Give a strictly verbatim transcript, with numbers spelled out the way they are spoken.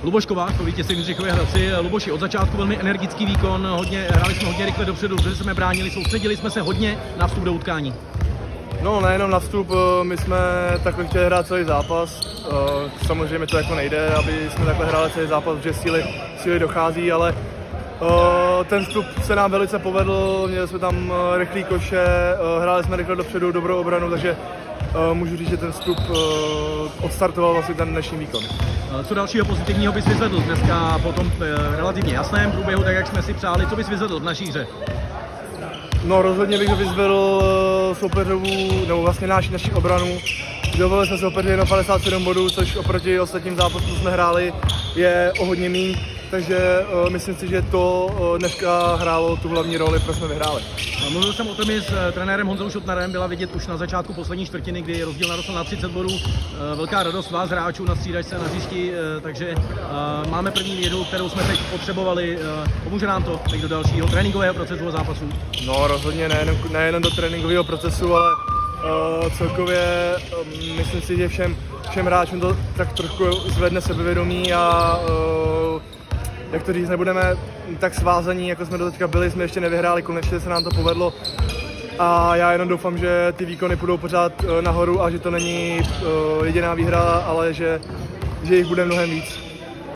Luboš Kovář, po vítězství v Jindřichově Hradci. Luboši, od začátku velmi energický výkon, hodně, hráli jsme hodně rychle dopředu, dobře jsme bránili, soustředili jsme se hodně na vstup do utkání. No, nejenom na vstup, my jsme takhle chtěli hrát celý zápas. Samozřejmě to jako nejde, aby jsme takhle hráli celý zápas, protože síly, síly dochází, ale ten vstup se nám velice povedl, měli jsme tam rychlý koše, hráli jsme rychle dopředu, dobrou obranu, takže můžu říct, že ten vstup odstartoval vlastně ten dnešní výkon. Co dalšího pozitivního bys vyzvedl dneska po tom relativně jasném průběhu, tak jak jsme si přáli, co bys vyzvedl v naší hře? No, rozhodně bych vyzvedl soupeřovou, nebo vlastně náš, naši obranu. Dovolili jsme soupeři jenom padesát sedm bodů, což oproti ostatním zápasům jsme hráli je o hodně míň, takže uh, myslím si, že to uh, dneska hrálo tu hlavní roli, proč jsme vyhráli. Mluvil jsem o tom i s trenérem Honzou Šotnarem, byla vidět už na začátku poslední čtvrtiny, kdy rozdíl narostl na třicet bodů. Velká radost vás hráčů na střídačce na hřišti, takže máme první vědu, kterou jsme teď potřebovali. Pomůže nám to teď do dalšího tréninkového procesu a zápasu? No, rozhodně nejen, nejen do tréninkového procesu, ale uh, celkově um, myslím si, že všem, všem hráčům to tak trošku zvedne sebevědomí a uh, jak to říct, nebudeme tak svázaní, jako jsme do teďka byli, jsme ještě nevyhráli, konečně se nám to povedlo. A já jenom doufám, že ty výkony půjdou pořád nahoru a že to není jediná výhra, ale že, že jich bude mnohem víc.